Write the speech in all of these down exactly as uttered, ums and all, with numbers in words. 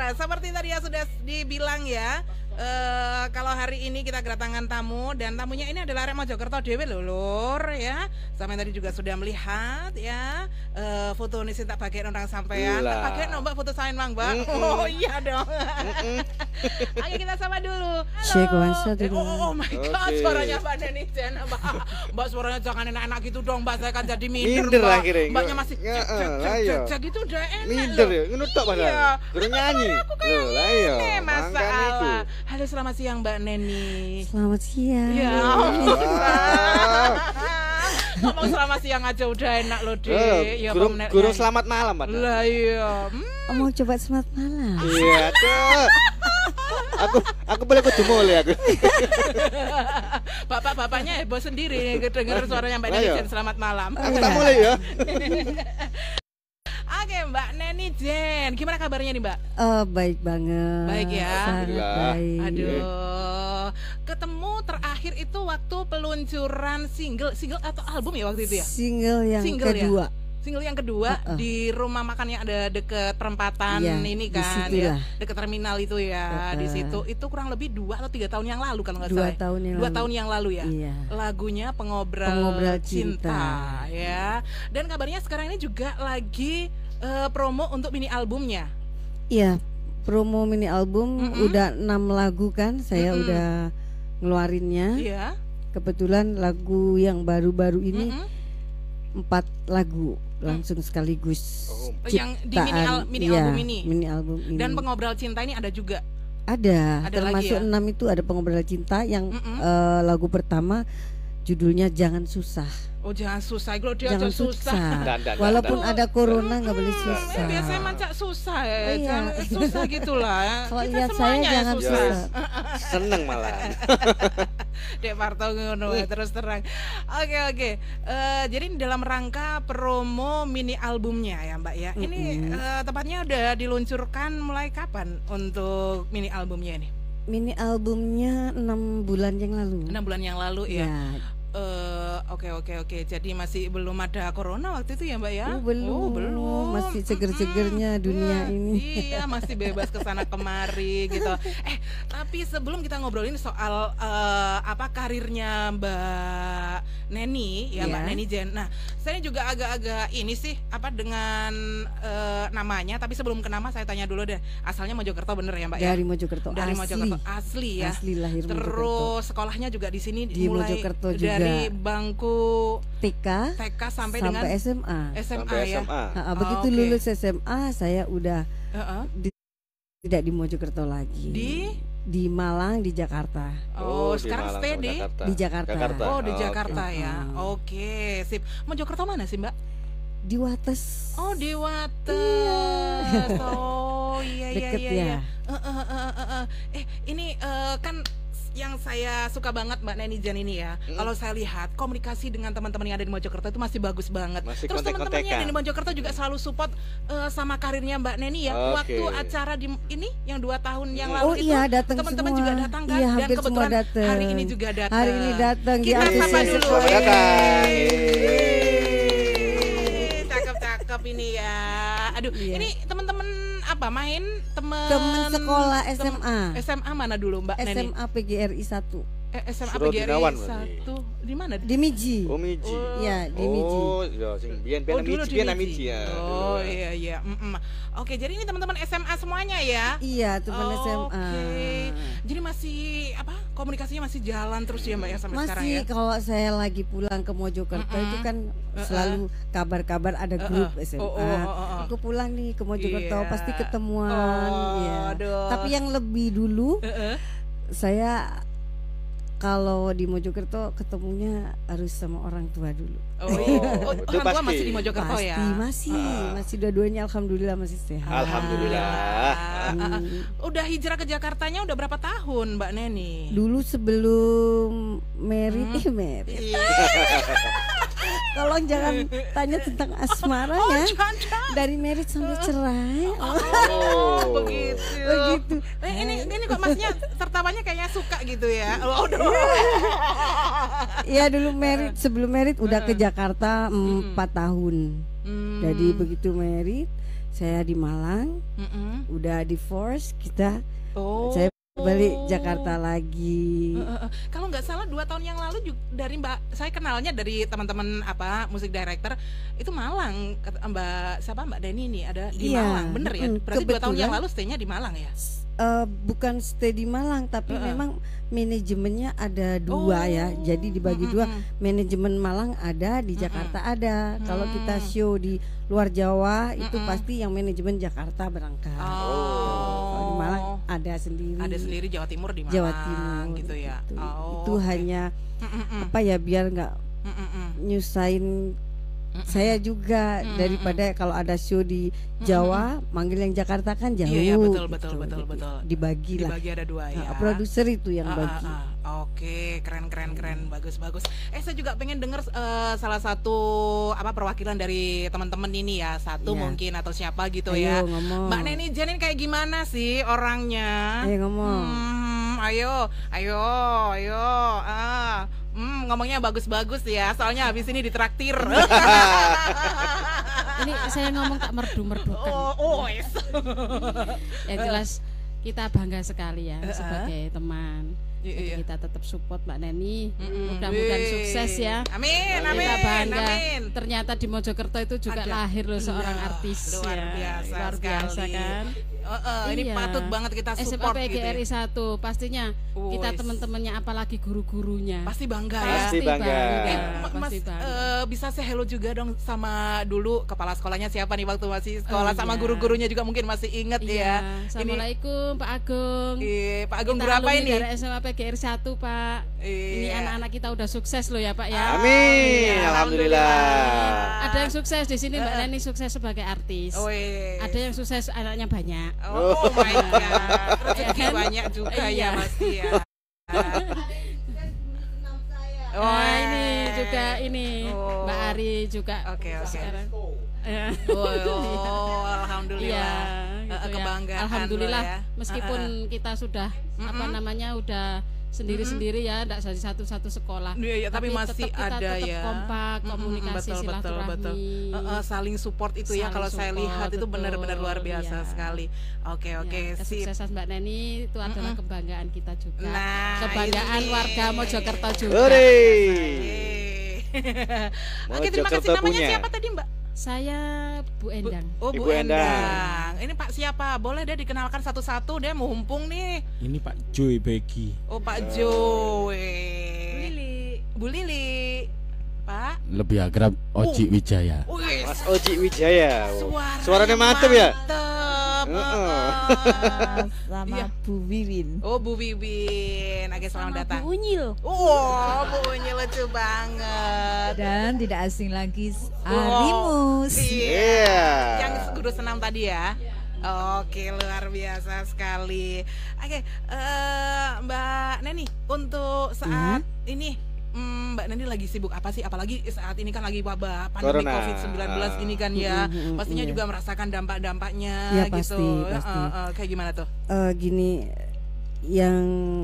seperti tadi ya sudah dibilang ya. Uh, kalau hari ini kita kedatangan tamu dan tamunya ini adalah arek Mojokerto dhewe lho Lur ya. Sampai tadi juga sudah melihat ya uh, foto ini tak bagian orang sampean. Tak bagian no, Mbak foto sain Mang, Mbak. Mm -mm. Oh iya dong. Mm -mm. Ayo kita sama dulu. Cek wansa dulu. Oh, oh my god, okay. Suaranya Mbak Neni Jen, Mbak. Mbak suaranya jangan enak-enak gitu dong, Mbak. Saya kan jadi minder, minder Mbak. Akhirnya. Mbaknya masih cek cek cek cek gitu udah enak. Minder ya, ngono tok padahal. Gerung nyanyi. Loh, lah iya. Masalah. Halo, selamat siang Mbak Neni. Selamat siang. Ya. Ngomong selamat siang aja udah enak loh, Dek. Ya, guru, guru selamat malam, Pak. Lah iya. Hmm. Mau coba selamat malam. Iya, tuh. Aku aku boleh kudu mulai aku. Bapak-bapaknya heboh sendiri denger suaranya Mbak Neni Jen selamat malam. Aku tak mulai ya. Oke Mbak Neni Jen, gimana kabarnya nih Mbak? Oh baik banget. Baik ya. Sangat baik. Aduh, ketemu terakhir itu waktu peluncuran single, single atau album ya waktu itu ya? Single yang single kedua. Ya? Single yang kedua uh -uh. di rumah makan yang ada deket perempatan ya, ini kan ya, deket terminal itu ya. Uh -uh. Di situ itu kurang lebih dua atau tiga tahun yang lalu kalau nggak salah. Dua tahun yang dua lalu. tahun yang lalu ya. Iya. Lagunya Pengobrol, Pengobrol Cinta. Cinta ya. Dan kabarnya sekarang ini juga lagi uh, promo untuk mini albumnya. Iya, promo mini album mm -hmm. udah enam lagu kan, saya mm -hmm. udah ngeluarinnya. Iya. Kebetulan lagu yang baru-baru ini empat mm -hmm. lagu langsung sekaligus. Oh. Yang di mini, al mini ya, album ini. Mini album ini. Dan Pengobrol Cinta ini ada juga. Ada, ada termasuk ya? enam itu ada Pengobrol Cinta yang mm -hmm. uh, lagu pertama judulnya Jangan Susah. Oh jangan susah, kalau dia jangan aja susah. susah. Dan, dan, Walaupun dan, ada corona nggak hmm, boleh susah. Biasanya macam susah ya, oh, iya. jangan susah gitulah. Kalau kita lihat semuanya saya jangan susah. susah. Seneng malah. Dek Parto ngono terus terang. Oke oke. Uh, jadi dalam rangka promo mini albumnya ya Mbak ya. Ini mm -hmm. uh, tepatnya udah diluncurkan mulai kapan untuk mini albumnya ini? Mini albumnya enam bulan yang lalu. Enam bulan yang lalu ya. ya. Uh, oke oke oke. Jadi masih belum ada corona waktu itu ya Mbak ya? Oh, belum. Oh, belum. Masih seger-segernya mm, dunia mm, ini. Iya, masih bebas kesana kemari gitu. Eh, tapi sebelum kita ngobrolin soal uh, apa karirnya Mbak Neni ya, yeah. Mbak Neni Jen. Nah, saya juga agak-agak ini sih apa dengan uh, namanya, tapi sebelum ke nama saya tanya dulu deh. Asalnya Mojokerto bener ya, Mbak ya? Dari Mojokerto. Dari asli. Mojokerto asli ya. Asli lahir Terus Mojokerto. sekolahnya juga di sini di mulai Mojokerto juga. Dari bangku T K T K sampai, sampai dengan S M A. S M A sampai ya. S M A. Ha, begitu oh, okay. lulus S M A saya udah uh -uh. di, tidak di Mojokerto lagi. Di di Malang, di Jakarta. Oh, oh sekarang Malang, stay di Jakarta. di Jakarta. Jakarta. Oh, di Jakarta okay. ya. Oke, okay, sip. Mojokerto mana sih, Mbak? Di Wates. Oh, di Wates. Iya. Oh, iya iya Deket iya. ya. iya. Uh, uh, uh, uh, uh. Eh, ini uh, kan yang saya suka banget Mbak Neni Jen ini ya. Hmm. Kalau saya lihat komunikasi dengan teman-teman yang ada di Mojokerto itu masih bagus banget. Masih Terus teman-teman yang ada di Mojokerto juga selalu support uh, sama karirnya Mbak Neni ya. Okay. Waktu acara di ini yang dua tahun yang lalu oh, itu iya, teman-teman juga datang kan, iya, dan kebetulan datang. hari ini juga datang. Hari ini datang. Kita sapa dulu. Selamat datang. Cakep-cakep ini ya. Aduh, iya. Ini teman-teman apa main teman teman sekolah S M A. S M A mana dulu Mbak Neni? S M A P G R I satu. Eh, S M A P G R I satu di mana? Di Miji. Oh Miji. Oh. Ya di Miji. Oh, ya sing biyen-biyen Miji, biyen Miji ya. Oh iya iya. Mm -mm. Oke, jadi ini teman-teman S M A semuanya ya? Iya, teman oh, S M A. Oke. Jadi masih apa? Komunikasinya masih jalan terus ya Mbak ya sampai masih, sekarang ya? Masih, kalau saya lagi pulang ke Mojokerto mm -mm. itu kan uh -uh. selalu kabar-kabar ada grup uh -uh. S M A. Oh, oh, oh, oh. Aku pulang nih ke Mojokerto yeah. pasti ketemuan. Oh, ya. aduh. Tapi yang lebih dulu uh -uh. saya kalau di Mojokerto ketemunya harus sama orang tua dulu. Oh iya, oh, orang tua masih di Mojokerto pasti, ya? Masih, uh. masih dua-duanya alhamdulillah masih sehat. Alhamdulillah. Hmm. Udah hijrah ke Jakartanya udah berapa tahun Mbak Neni? Dulu sebelum merit, hmm. eh merit. Tolong jangan tanya tentang asmara oh, ya. Jangan. Dari merit sampai cerai. Oh, oh begitu. Begitu. Eh, ini ini kok masnya tertawanya kayaknya suka gitu ya. Oh, iya dulu merit, sebelum merit udah ke Jakarta empat tahun. Hmm. Jadi begitu merit saya di Malang. Mm-mm. Udah udah divorce kita, oh. saya balik Jakarta lagi. Uh, uh, uh. Kalau nggak salah dua tahun yang lalu juga dari Mbak, saya kenalnya dari teman-teman apa musik director itu Malang, Mbak siapa Mbak Deni ini ada di iya, Malang, bener ya? Berarti dua tahun yang lalu stay-nya di Malang ya? Uh, bukan stay di Malang, tapi uh -uh. memang manajemennya ada dua oh. ya, jadi dibagi mm -hmm. dua. Manajemen Malang ada, di Jakarta mm -hmm. ada. Mm. Kalau kita show di luar Jawa mm -hmm. itu pasti yang manajemen Jakarta berangkat. Oh. Kalau di Malang ada sendiri. Ada sendiri Jawa Timur di Malang. Jawa Timur gitu ya. Gitu. Oh, itu okay. hanya mm -mm. apa ya biar nggak mm -mm. nyusahin Mm-mm. saya juga Mm-mm. daripada kalau ada show di Jawa Mm-mm. manggil yang Jakarta kan jauh. Iya, iya betul betul gitu. betul betul. Dibagi lah. Dibagi ada dua ya. Nah, produser itu yang ah, bagi. Ah, ah. Oke, keren keren keren, bagus bagus. Eh saya juga pengen dengar uh, salah satu apa perwakilan dari teman-teman ini ya, satu yeah. mungkin atau siapa gitu. Ayo, ya. Ngomong. Mbak Neni Jen kayak gimana sih orangnya? Ayo ngomong. Hmm, ayo, ayo, ayo. Ah. Hmm, ngomongnya bagus-bagus ya, soalnya habis ini ditraktir. Ini saya ngomong tak merdu-merdukan. Oh, oh yes. Yang jelas kita bangga sekali ya sebagai teman. Jadi kita tetap support Mbak Neni. Mm-mm. Mudah-mudahan Wee. sukses ya. Amin, amin. Kita bangga. Amin. Ternyata di Mojokerto itu juga Ada. lahir loh seorang nah, artis. Luar biasa, ya. luar biasa kan. Uh, uh, ini iya. patut banget kita support S M A P G R I gitu. satu pastinya oh, kita yes. teman-temannya apalagi guru-gurunya pasti bangga ya. Pasti bangga. Eh, ya, Mas pasti bangga. Uh, bisa saya hello juga dong sama dulu kepala sekolahnya siapa nih waktu masih sekolah oh, sama iya. guru-gurunya juga mungkin masih inget iya. ya. Assalamualaikum ini, Pak Agung. Iya, Pak Agung kita berapa ini? Dari S M A P G R I satu Pak. Iya. Ini anak-anak kita udah sukses loh ya Pak ya. Amin. Ya, alhamdulillah. Ada yang sukses di sini Mbak Neni sukses sebagai artis. Oh, yes. Ada yang sukses anaknya banyak. Oh, oh my God. Rezeki kan? banyak juga iya. ya pasti ya. Oh nah, ini juga ini oh. Mbak Ari juga. Oke okay, oke. Okay. Sekarang. Oh, oh alhamdulillah. Iya, gitu kebanggaan. Ya. Alhamdulillah ya. meskipun uh -uh. kita sudah mm -hmm. apa namanya udah sendiri-sendiri ya, tidak jadi satu-satu sekolah. Iya, ya, tapi, tapi masih tetap kita ada tetap ya. kompak, komunikasi betul, silaturahmi. Betul, betul. Uh, uh, saling support itu saling ya kalau saya lihat betul, itu benar-benar luar biasa iya. sekali. Oke, oke. Ya, kesuksesan Mbak Neni itu adalah mm-hmm. kebanggaan kita juga. Nah, kebanggaan ini. warga Mojokerto juga. Oke, terima kasih. Namanya siapa tadi, Mbak? Saya Bu Endang. Bu, oh Bu Endang. Endang. Ini Pak siapa? Boleh deh dikenalkan satu-satu deh, mumpung nih. Ini Pak Joy Begi. Oh Pak Joy. Bu Lili. Bu Lili. Pak. Lebih akrab Oji uh. Wijaya. Uh, yes. Mas Oji Wijaya. Suaranya Suaranya mantep ya. Mantep. Uh -uh. Sama iya. Bu Wiwin. Oh Bu Wiwin. Oke, selamat datang. Bu Unyil. Oh Bu Unyil lucu banget. Dan tidak asing lagi Arimus. Oh, iya. Yeah. Yang guru senam tadi ya. Oke, luar biasa sekali. Oke, uh, Mbak Neni, untuk saat hmm? ini hmm, Mbak Neni lagi sibuk apa sih? Apalagi saat ini kan lagi wabah pandemi covid sembilan belas ini kan ya. Mm-hmm, pastinya iya. juga merasakan dampak-dampaknya ya, gitu. Pasti, pasti. Uh, uh, kayak gimana tuh? Uh, gini, yang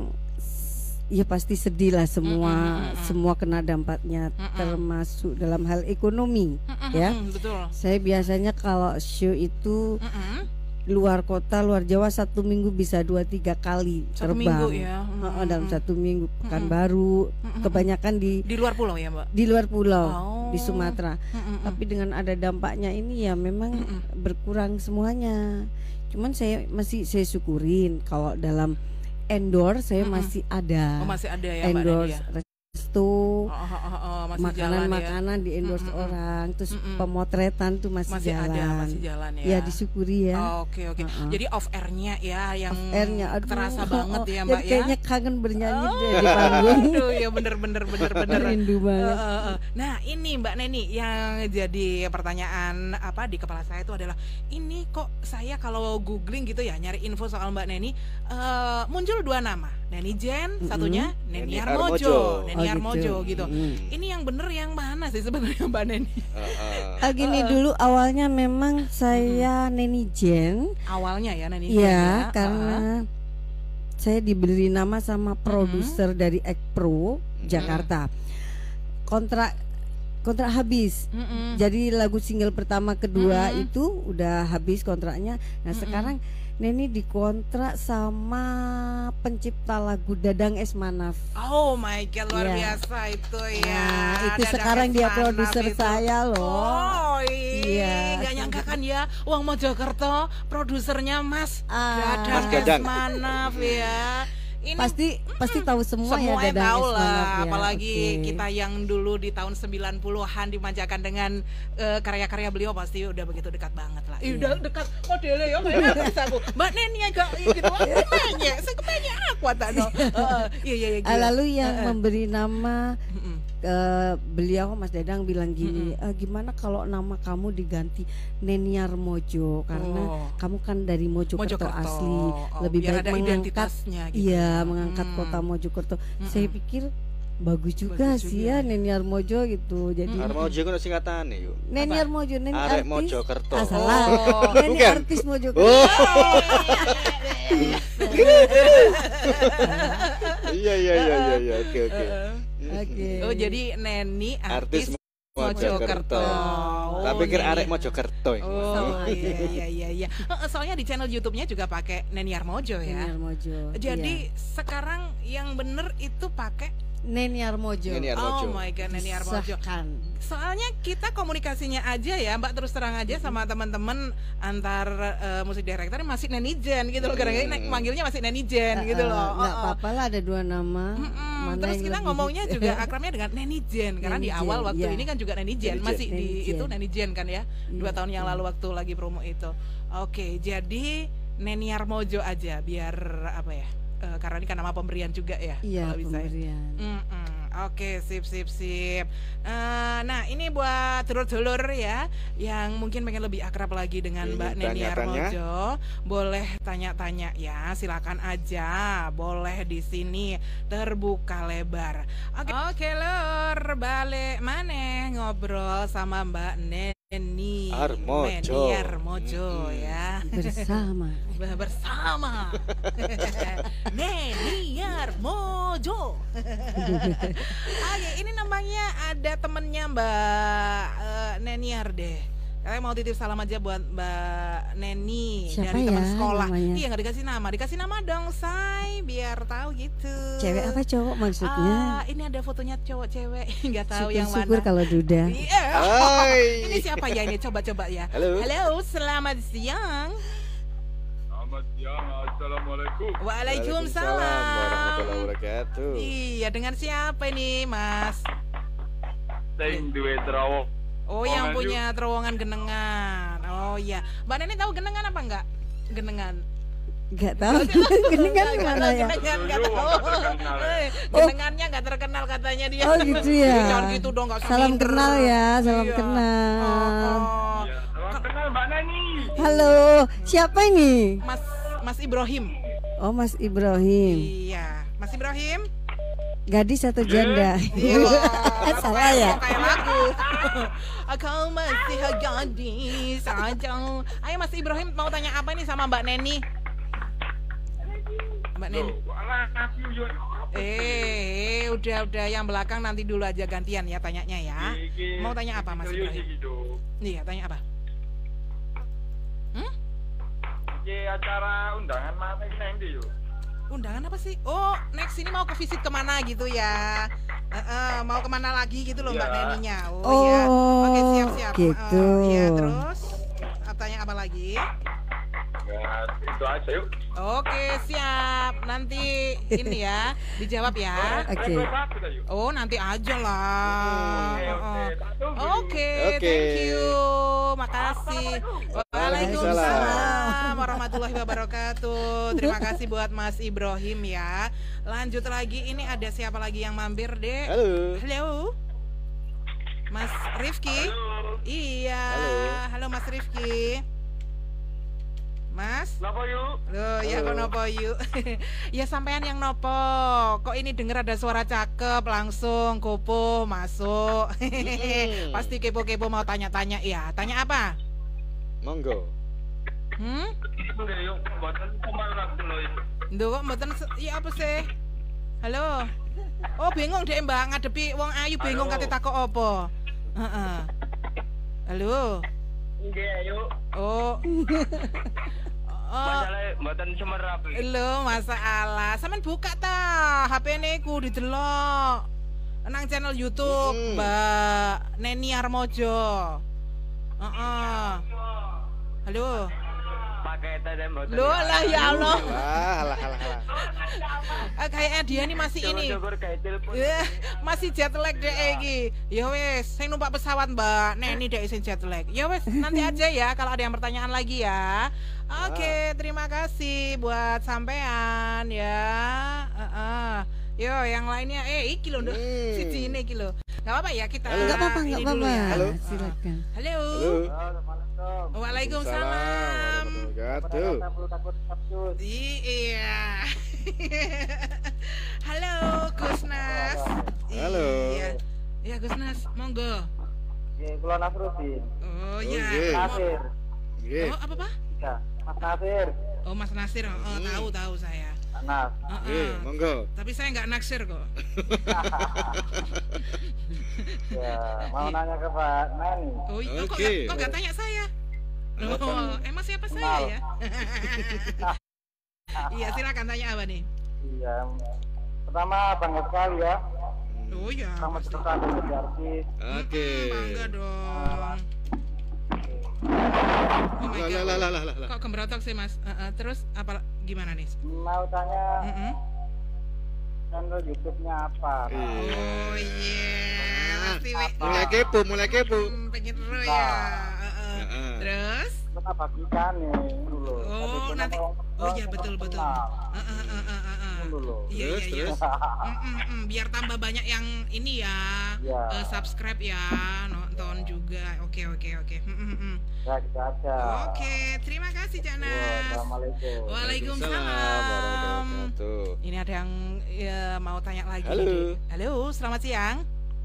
ya pasti sedih lah semua, mm-hmm. semua kena dampaknya, mm-hmm. termasuk dalam hal ekonomi, mm-hmm. ya. Betul. Saya biasanya kalau show itu mm-hmm. luar kota, luar Jawa satu minggu bisa dua tiga kali satu terbang. Minggu ya. Mm-hmm. Dalam satu minggu, Pekanbaru, mm-hmm. kebanyakan di di luar pulau ya Mbak. Di luar pulau, oh. di Sumatera. Mm-hmm. Tapi dengan ada dampaknya ini ya memang mm-hmm. berkurang semuanya. Cuman saya masih saya syukurin kalau dalam endorse saya mm-hmm. masih ada. Oh, masih ada ya endorse Mbak Neni ya? Restu, oh, oh, oh, oh, makanan-makanan ya? Di endorse mm-hmm. orang, terus mm-hmm. pemotretan tuh masih, masih jalan. Ada, masih jalan ya. Ya disyukuri ya. Oh, oke oke. Uh-uh. Jadi off airnya ya yang off airnya, aduh, terasa oh, banget oh, ya Mbak ya. Kayaknya kangen bernyanyi oh, di panggung. Aduh ya bener bener bener bener. Rindu banget. Uh, uh, uh. Nah ini Mbak Neni yang jadi pertanyaan apa di kepala saya itu adalah ini kok saya kalau googling gitu ya nyari info soal Mbak Neni uh, muncul dua nama. Neni Jen, mm-hmm. satunya Neni Armojo, Neni oh, Armojo gitu. gitu. Mm. Ini yang bener yang mana sih sebenarnya Mbak Neni? Uh, uh. Ah, gini uh, dulu awalnya memang saya mm. Neni Jen. Awalnya ya Neni Jen. Ya, ya, karena uh. saya diberi nama sama produser mm. dari Ekpro mm. Jakarta. Kontrak kontrak habis. Mm-mm. Jadi lagu single pertama kedua Mm-mm. itu udah habis kontraknya. Nah, Mm-mm. sekarang Neni dikontrak sama pencipta lagu Dadang Esmanaf. Oh my god, luar Iya. biasa itu ya. Nah, itu Dadang sekarang dia Esmanaf produser itu. saya loh. Oh Iya. iya, nggak nyangka kan ya, Uang Mojokerto produsernya Mas Ah. Dadang Mas Dadang. Esmanaf ya. Ini Pasti pasti tahu semua, semua ya yang Dadang tahu Esmanaf lah, ya. apalagi Oke. kita yang dulu di tahun sembilan puluhan dimanjakan dengan eh, karya-karya beliau pasti udah begitu dekat banget lah. Ih, Iya. udah dekat modelnya ya kayaknya bisa aku. Mbak Neni agak gitu, kepenye, sekepenye aku tadi. Heeh, iya iya iya. Ah, gila. lalu yang Heeh. memberi nama Mm-mm. eh, beliau Mas Dadang bilang gini, Mm-mm. "Eh, gimana kalau nama kamu diganti Neniar Mojo karena Oh. kamu kan dari Mojokerto, Mojokerto. asli, Oh, lebih biar baik ada mengangkat identitasnya gitu. iya mengangkat Hmm. kota Mojokerto." Mm-mm. Saya pikir bagus juga Bagus sih juga. ya Neniar Mojo gitu. Jadi Mm-mm. Arep Mojo ku singkatane yo. Neniar Mojo, Neni Arek artis. Mojokerto. Ah, salah. Oh. Neni Bukan. artis Mojokerto. Oh. Iya iya iya iya iya. Oke oke. Oke. Oh, jadi Neni artis, Artis Mojokerto. Mojokerto. Oh, Tak pikir Neni. arek Mojokerto. Oh iya iya iya iya. Eh, Soalnya di channel YouTube-nya juga pakai Neni Armojo ya. Neniar Mojo. Jadi iya. sekarang yang bener itu pakai Neniar Mojo. Neniar Mojo. oh my god Neni Armojo. Disahkan. Soalnya kita komunikasinya aja ya Mbak, terus terang aja sama teman-teman antar eh, musik director masih Nenijen gitu loh. Kadang-kadang Hmm. manggilnya masih Nenijen gitu Eh, loh. nggak Oh, oh. apa-apa lah ada dua nama. Mm-mm. Mana Terus yang kita lebih- ngomongnya juga akrabnya dengan Nenijen karena di Nenijen, awal waktu iya. ini kan juga Nenijen Nenijen. masih di Nenijen. itu Nenijen kan ya dua Iya, tahun yang iya. lalu waktu lagi promo itu. Oke, jadi Neniar Mojo aja biar apa ya? Eh, karena ini kan nama pemberian juga ya. Iya, kalau bisa ya. pemberian. Mm-mm. Oke, sip sip sip. Eh, nah ini buat dulur-dulur ya yang mungkin pengen lebih akrab lagi dengan Ingin Mbak Neni tanya-tanya? Armojo, boleh tanya-tanya ya, silakan aja, boleh di sini terbuka lebar. Oke, oke lur, balik maneh ngobrol sama Mbak Neni Armojo. Neni Armojo Mm-mm. ya. Bersama. Bersama Neni Armojo. Oke, ini namanya ada temennya Mbak eh, Neniar deh. Saya mau titip salam aja buat Mbak Neni Siapa dari teman ya sekolah. namanya? Iya nggak dikasih nama, dikasih nama dong, say, biar tahu gitu. Cewek apa cowok maksudnya? Ah, ini ada fotonya cowok cewek, nggak tahu yang Syukur-syukur mana. kalau duda. Iya. Hai. Ini siapa ya ini? Coba-coba ya. Halo. Halo, selamat siang. Selamat siang, assalamualaikum. Waalaikumsalam. warahmatullahi wabarakatuh. Iya, dengan siapa ini, Mas? Sing duwe terowong. Oh, yang Terowongan punya terowongan genengan. Oh iya, Mbak Neni tahu genengan apa enggak? Genengan. Gak tahu. Genengan Nggak mana tahu ya? Genengan nggak Yo, tahu. nggak terkenal. Eh, Genengannya nggak terkenal katanya dia. Oh gitu ya. Ih, Jangan gitu dong, nggak usah Salam minder. kenal ya, salam Iya. kenal. Oh, oh. Ya, salam kenal Mbak Neni. Halo, siapa ini? Mas Mas Ibrahim. Oh Mas Ibrahim. Iya, Mas Ibrahim. Gadis atau janda? Iya. Salah ya? Kayak lagu. Kau masih gadis aja. Ayo Mas Ibrahim mau tanya apa nih sama Mbak Neni? Mbak Neni. Loh, alah, aku yo. Eh, udah udah yang belakang nanti dulu aja gantian ya tanyanya ya. Iki- Mau tanya apa Mas serius Ibrahim? iki, Dok. Iya, tanya apa? Iki acara undangan mana iki nang ndi yo? Undangan apa sih? Oh, next ini mau ke visit kemana gitu ya? Eh, eh, mau kemana lagi gitu loh Mbak Iya. Neninya? Oh, Oh, ya. Oke siap siap. gitu. Eh, Iya terus. Tanya apa lagi? Enggak, itu aja yuk. Oke siap. Nanti ini ya dijawab ya. Oke. Rekor satu dah, yuk. Oh nanti aja lah. Oke, Oh, oke. oh. Tak tunggu, yuk. Oke, Oke. thank you. Makasih. Waalaikumsalam warahmatullahi wabarakatuh. Terima kasih buat Mas Ibrahim ya. Lanjut lagi, ini ada siapa lagi yang mampir, Dek? Halo. Halo. Mas Rifki? Halo. Iya. Halo. Halo Mas Rifki. Mas? Napa yuk? Loh, ya kok Halo. nopo yuk. Ya sampean yang nopo. Kok ini denger ada suara cakep langsung kopo masuk. Mm-mm. Pasti kepo-kepo mau tanya-tanya ya. Tanya apa? Monggo. Hmm? Oke, yuk. Mboten kemana kula yuk. Nduk kok mboten se- iya apa sih? Halo. Oh, bingung deh Mbak ngadepi wong ayu bingung Halo. kate takok apa? Heeh. Halo. Nggih, ayo. Oh. Oh. Masalah mboten semerap iki. Lho, masalah. Sampeyan buka ta H P niku didelok. Nang channel YouTube Hmm. Mbak Neni Armojo. Heeh. Halo. Pakai tadi mboten. Loh lah ya Allah. Wah, alah alah alah. Ah, kayaknya dia nih masih ini. Syukur gawe telepon. Eh, masih jet lag deh iki. Ya wes, saya numpak pesawat Mbak Neni deh isin jet lag. Ya wes, nanti aja ya kalau ada yang pertanyaan lagi ya. Oke, terima kasih buat sampean ya. Heeh. Yo, yang lainnya eh iki lho, Nduk. Hmm. Siji ini iki lho. Enggak apa-apa ya kita. Enggak apa-apa, ini enggak dulu apa-apa. ya. Halo. Silakan. Halo. Halo. Assalamualaikum. Waalaikumsalam. Wabarakatuh. Iya. Halo, Gusnas. Halo. Iya. Iya, Gusnas, monggo. Nggih, kula Nasruddin. Oh, Oh, ya. iya. Nasir. Nggih. Oh, apa, Pak? Ya, Mas Nasir. Oh, Mas Nasir. Oh, Hmm. tahu tahu saya. Nas. Heeh. Nggih, monggo. Tapi saya nggak naksir kok. Ya, mau nanya ke Pak Neni. Oh, iya. Oh, kok Oke. nggak- kok nggak tanya saya? Oh, emang siapa saya ya? Iya, silakan tanya apa nih? Iya. Pertama bangga sekali ya. Oh ya, Sama pasti. cerita dari artis. Oke. Mm-mm, bangga dong. Oh my Lah god. lah lah lah lah. Kok kemerotok sih Mas? Eh, eh, terus apa gimana nih? Mau tanya Mm-mm. channel YouTube-nya apa? Iya. Oh iya, pasti we. Mulai kepo, mulai kepo. Hmm, pengen ru ya. Heeh. Heeh. Terus? Kita bagikan nih dulu. Oh, nanti. Oh iya betul betul. Heeh, heeh, heeh, heeh. Dulu. Iya Terus, iya iya. terus. Mm, mm, mm. Biar tambah banyak yang ini ya, Ya. eh, subscribe ya, nonton juga. Oke oke oke. Mm, mm, mm. Ya, gitu aja. Oke, terima kasih Cak Yo, Nas. Assalamualaikum. Waalaikumsalam. warahmatullahi. Ini ada yang ya, mau tanya lagi. Halo. nih. Halo, selamat siang.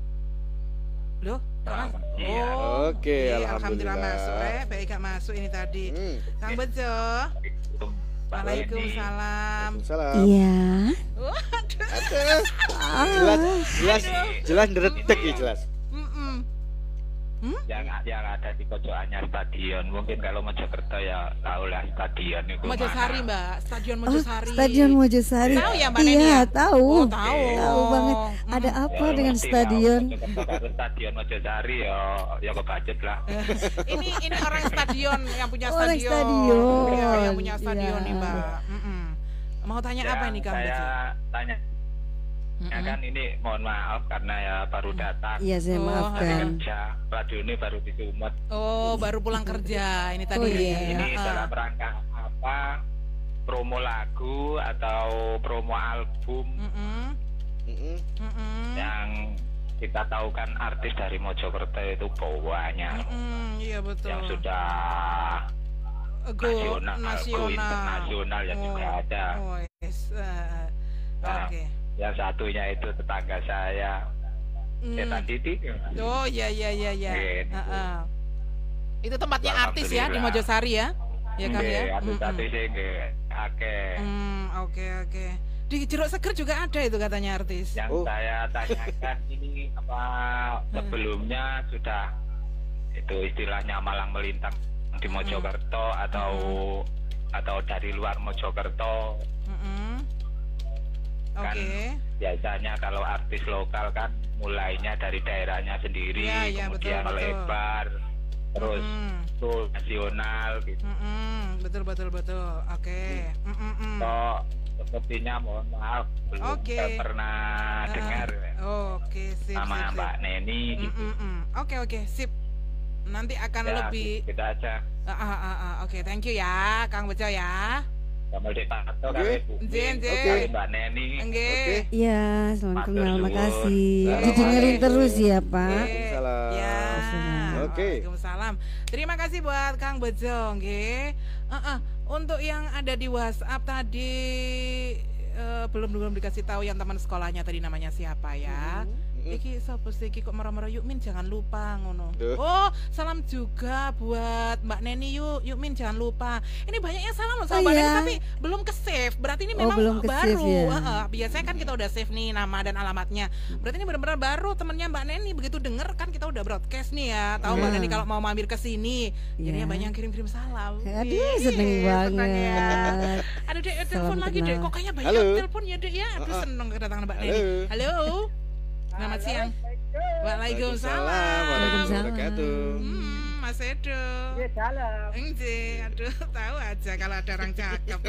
Loh, Mas? Iya. Oh, Oke, iya, alhamdulillah. masuk eh, baik gak masuk ini tadi. Hmm. Kang Bejo. Waalaikumsalam. Waalaikumsalam. Iya. Waduh. Aduh. Jelas, jelas, jelas ngeretek ya jelas. Mm-mm. Yang yang ada di pojokannya stadion. Mungkin kalau Mojokerto ya tahulah stadion itu. Mojosari, mana. Mbak. Stadion Oh, Mojosari. Stadion Mojosari. Tahu ya, Mbak Neni Iya, ya? tahu. Oh, tahu. Tahu banget. Mm. Ada Ya, apa lu dengan ngerti lah, stadion? Mojokerto harus stadion Mojosari ya ya kebudget lah. ini ini orang stadion yang punya Orang stadion. stadion. Iya, yang punya stadion Iya. nih, Mbak. Mm-mm. Mau tanya apa Ya, nih Kang Bejo? saya tanya ya kan ini mohon maaf karena ya baru datang. Iya, saya Oh, Dari maafkan. kerja radio ini baru di Sumet. Oh, baru pulang kerja ini tadi. Oh, iya. Ini Heeh. dalam rangka apa? Promo lagu atau promo album Mm-mm. Mm-mm. Mm-mm. yang kita tahu kan artis dari Mojokerto itu banyak Mm-mm, iya betul. yang sudah Go nasional, go nasional. internasional ya juga ada. Oh, yes. Eh, Nah, Oke. Yang satunya itu tetangga saya, Mm. Setan Titi. Oh iya iya iya iya. Gitu. Heeh. Itu tempatnya artis ya di Mojosari ya? Ya Kang ya. Aku Mm-mm. tadi sih nggih akeh. Hmm, oke oke. Di Jeruk Seger juga ada itu katanya artis. Yang Oh. saya tanyakan ini apa sebelumnya sudah itu istilahnya malang melintang di Mojokerto atau atau dari luar Mojokerto. Mm-mm. Oke. Kan biasanya kalau artis lokal kan mulainya dari daerahnya sendiri, Iya, iya, kemudian betul, betul. melebar, terus Mm-mm. full nasional gitu. Mm-mm. Betul betul betul. Oke. Mm-mm. So, sepertinya mohon maaf belum Oke. saya pernah Ah, dengar Oke, sip sama sip sip. Mbak Neni gitu. Mm-mm. Oke oke, sip. Nanti akan Ya, lebih gitu aja. Ah, ah, ah, ah. Oke, thank you ya, Kang Bejo ya. Sama Dek Pato Oke. kali Bu. Jen, jen. Kali Mbak Neni. Enggak. Iya, selamat Matur kenal, nuwun. makasih. Salam. Didengerin terus ya, Pak. Waalaikumsalam. Ya. Oke. Waalaikumsalam. Terima kasih buat Kang Bejo, nggih. Heeh. Untuk yang ada di WhatsApp tadi eh, belum belum dikasih tahu yang teman sekolahnya tadi namanya siapa ya. Mm-mm. iki sapa sih iki kok marah-marah yuk Min jangan lupa ngono. Duh. Oh, salam juga buat Mbak Neni yuk, yuk Min jangan lupa. Ini banyak yang salam loh sama Oh, Mbak iya? Neni tapi belum ke save. Berarti ini Oh, memang belum ke baru. save ya? Heeh, biasanya kan kita udah save nih nama dan alamatnya. Berarti ini benar-benar baru temennya Mbak Neni. Begitu denger kan kita udah broadcast nih ya. Tahu Mbak Iya. Neni kalau mau mampir ke sini. Jadinya Iya. banyak yang kirim-kirim salam. Aduh, Wih, seneng seneng ya. banget. Aduh Dek, Salam telepon lagi Dek. kenal. Kok kayaknya banyak Halo. telepon ya Dek ya. Aduh Uh-uh. seneng kedatangan Mbak Neni. Halo. Halo. Selamat siang. Waalaikumsalam. Warahmatullahi wabarakatuh. Hmm, Mas Edo. Iya, salam. Enggak, aduh tahu aja kalau ada orang cakep.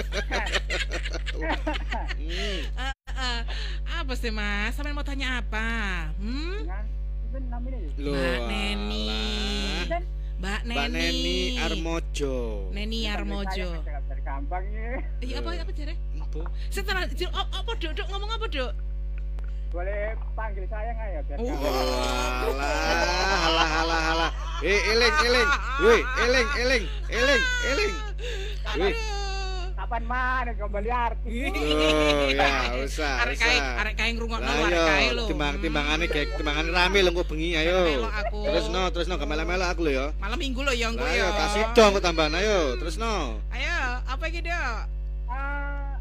Hmm. Eh, eh, apa sih Mas? Sampai mau tanya apa? Hmm? Dengan itu namanya ya. Loh, Mbak Neni. alah. Mbak Neni. Mbak Neni Armojo. Neni Armojo. Saya dari gampang ini. Iya apa apa jare? Empu. Setelah j- oh, apa Dok? Dok ngomong apa Dok? Boleh panggil saya nggak ya? Biar Oh. gampang. Walah, halah halah halah. Eh, eling eling. Woi, eling eling eling eling. Woi. Aduh. Kapan mana kembali artis? Oh, ya, usah, Arek kae, usah. arek kae ngrungokno Lah arek kae yo, lho. timbang-timbangane kayak timbangane rame lho engko bengi ayo. Melo aku. Terus no, terus no gak melo-melo aku lho ya. Malam minggu lo ya engko Lah ya. yo kasih dong kok tambahan ayo. Terus no. Ayo, apa iki Dok? Ah,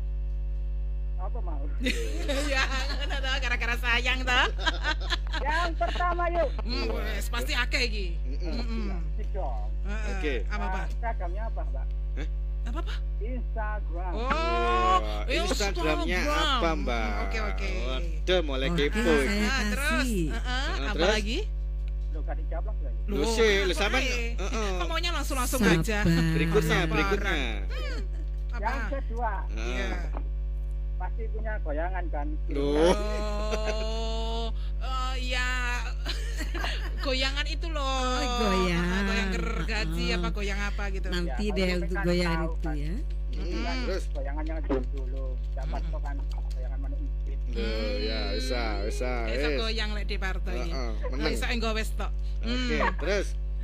apa mau? Ya, ngono toh gara-gara sayang toh. Yang pertama yuk. Hmm, wes pasti akeh iki. Mm-mm. Heeh. Sip dong. Oke. Apa Pak? Ah, Instagramnya apa, Mbak? Apa Pak? Instagram. Oh, Wah, Instagram. Instagramnya apa Mbak? Oke, oke. Waduh, mulai Oke, kepo. saya Nah, terus, kasih. heeh, Heeh, apa terus? lagi? Lo gak dijawab langsung aja. Lu sih, lu apa sampean, ae? heeh. Kok maunya langsung-langsung Sabar. aja? Berikutnya, Sabaran. berikutnya. Apa? Yang kedua, Iya. Heeh. pasti punya goyangan kan? Loh. Oh, oh ya. Goyangan itu loh. Oh, goyang. Goyang gergaji Heeh. apa goyang apa gitu. Nanti Ya, deh kalau untuk mereka goyangan tahu itu kan. ya. Mm, Kan Terus, goyangan yang dulu dulu. Dapat kok kan goyangan mana izin. Loh, ya bisa, bisa. Iso wes. goyang lek di partai iki. Heeh, Lah meneng. iso enggo wis tok. Oke, Hmm. terus.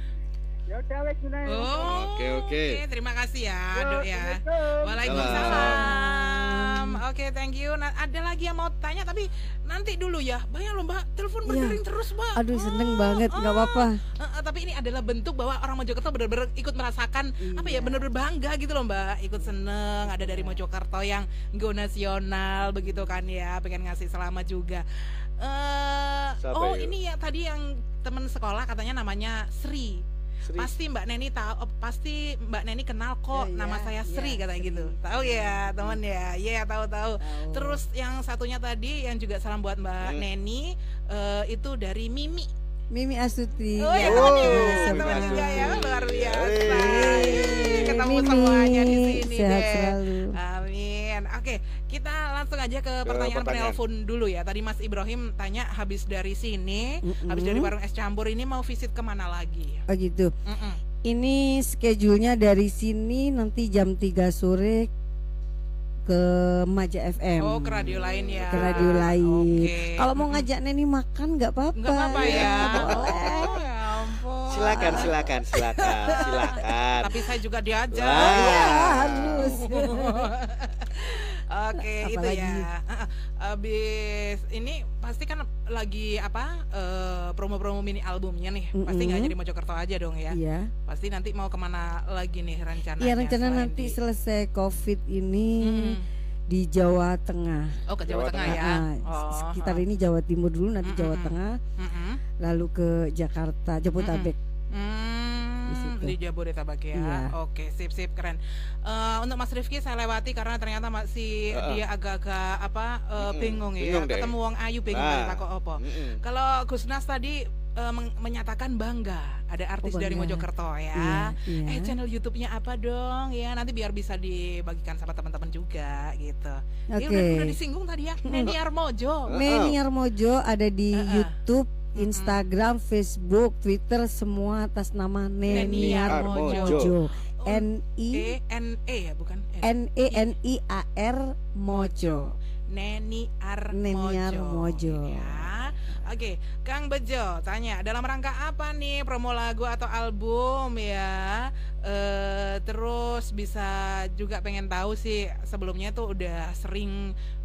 Ya udah wes Junai. Oh, Oke, oke. Terima kasih ya, Dok ya. Assalamualaikum. Waalaikumsalam. Oke, thank you. Nah, ada lagi yang mau tanya tapi nanti dulu ya. Banyak loh Mbak, telepon Iya. berdering terus Mbak. Aduh, seneng Oh, banget, oh. nggak apa-apa. Eh, eh, tapi ini adalah bentuk bahwa orang Mojokerto benar-benar ikut merasakan apa ya, benar-benar bangga gitu loh Mbak. Ikut seneng, ada dari Mojokerto yang go nasional begitu kan ya, pengen ngasih selamat juga. Eh, Siapa oh itu? ini ya tadi yang teman sekolah katanya namanya Sri. Sri. Pasti Mbak Neni tahu, oh, pasti Mbak Neni kenal kok, Iya, nama saya Sri iya, katanya Sri. gitu. Tahu ya teman ya, iya tahu-tahu. Tahu. Terus yang satunya tadi yang juga salam buat Mbak Hmm. Neni eh, itu dari Mimi. Mimi Astuti. Oh ya Oh, teman juga, Mimi teman Astuti. juga ya, luar biasa. Hey. Ih, Ketemu Mimi, semuanya di sini sehat deh. selalu. Amin. Oke, kita langsung aja ke pertanyaan pertanyaan. penelpon dulu ya. Tadi Mas Ibrahim tanya habis dari sini, Mm-mm. habis dari warung es campur ini mau visit kemana lagi? Oh gitu. Mm-mm. Ini schedule-nya dari sini nanti jam tiga sore ke Maja F M. Oh, ke radio lain ya. Ke radio lain. Oke. Kalau mau Mm-mm. ngajak Neni makan nggak apa-apa. Nggak apa-apa ya. Boleh. Oh, ya ampun. Silakan, silakan, silakan, silakan. Tapi saya juga diajak. Wah. Iya, harus. Oke, itu Apalagi? ya. Heeh. Habis ini pasti kan lagi apa eh, promo-promo mini albumnya nih. Pasti nggak Mm-mm. jadi Mojokerto aja dong ya. Iya. Pasti nanti mau kemana lagi nih rencananya? Iya, rencana selain nanti di- selesai Covid ini Mm-mm. di Jawa Tengah. Oh, ke Jawa, Jawa Tengah, Tengah. ya. Ah, Oh, sekitar oh. ini Jawa Timur dulu, nanti Jawa Mm-mm. Tengah, Mm-mm. lalu ke Jakarta, Jabodetabek. Hmm, Di situ. di Jabodetabek ya. Iya. Oke, sip sip keren. Eh, untuk Mas Rifki saya lewati karena ternyata masih Heeh. dia agak-agak apa eh, Mm-mm. bingung ya. Bingung deh. Ketemu wong ayu bingung Nah. kali takok apa. Mm-mm. Kalau Gus Nas tadi eh, men- menyatakan bangga ada artis Oh, dari bangga. Mojokerto ya. Iya, iya. Eh channel YouTube-nya apa dong ya, nanti biar bisa dibagikan sama teman-teman juga gitu. Ini Oke. udah, udah disinggung tadi ya, Neni Armojo. Neni Armojo ada di Heeh. YouTube, Instagram, Facebook, Twitter, semua atas nama Neni Neni Armojo. Armojo. N I E N E ya bukan? N E N I A R Mojo. Neni Armojo. Neni Armojo. Ya. Oke, Kang Bejo tanya, dalam rangka apa nih promo lagu atau album ya? Eh terus bisa juga pengen tahu sih sebelumnya tuh udah sering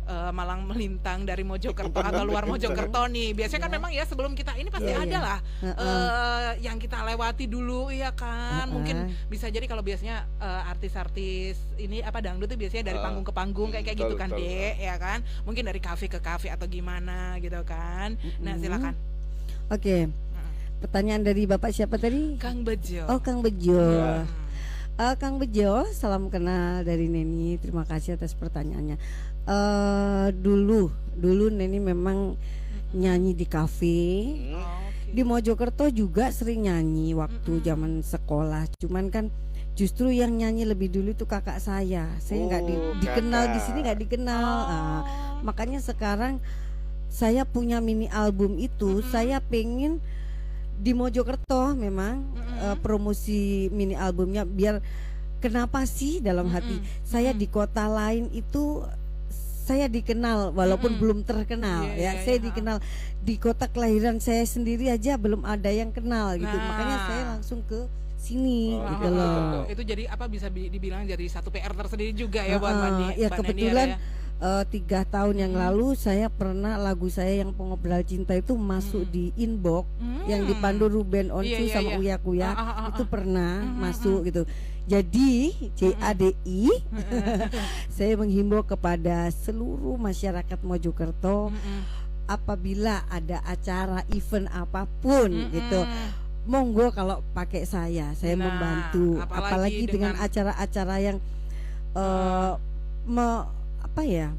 uh, Malang Melintang dari Mojokerto atau luar Mojokerto nih. Biasanya kan memang ya sebelum kita ini pasti Iya, ada iya. lah Heeh. uh, yang kita lewati dulu ya kan. Heeh. Mungkin bisa jadi kalau biasanya uh, artis-artis ini apa dangdut itu biasanya dari Heeh. panggung ke panggung kayak kayak gitu Betul, kan, betul. Dek, ya kan. Mungkin dari kafe ke kafe atau gimana gitu kan. Nah, Mm-mm. silakan. Oke. Pertanyaan dari Bapak siapa tadi? Kang Bejo. Oh, Kang Bejo. Ya. Eh, Kang Bejo, salam kenal dari Neni. Terima kasih atas pertanyaannya. Eh, dulu, dulu Neni memang nyanyi di kafe. Hmm. Oke. Di Mojokerto juga sering nyanyi waktu Mm-mm. zaman sekolah. Cuman kan justru yang nyanyi lebih dulu itu kakak saya. Saya nggak di- Oh, dikenal di kakak. sini, nggak dikenal. Oh. Ah, makanya sekarang saya punya mini album itu. Mm-mm. Saya pengen di Mojokerto memang Mm-mm. eh, promosi mini albumnya biar kenapa sih dalam hati Mm-mm. saya Mm-mm. di kota lain itu saya dikenal walaupun Mm-mm. belum terkenal Iya, ya iya, saya iya. dikenal di kota kelahiran saya sendiri aja belum ada yang kenal gitu Nah. makanya saya langsung ke sini Oh, gitu Ah, loh. itu jadi apa bisa bi- dibilang jadi satu P R tersendiri juga ya buat Ah, Mbak Ni- ya Mbak kebetulan Neniar ya. eh, tiga tahun yang Mm-mm. lalu saya pernah lagu saya yang Pengobrol Cinta itu masuk Mm. di inbox Hmm. yang dipandu Ruben Onsu Iya, iya, sama iya. Uya Kuya Ah, ah, ah, itu ah. pernah Mm, mm, masuk gitu. Jadi C A D I saya menghimbau kepada seluruh masyarakat Mojokerto Mm-mm. apabila ada acara event apapun Mm-mm. gitu monggo kalau pakai saya saya Nah, membantu apalagi apalagi dengan dengan- acara-acara yang eh, me- apa ya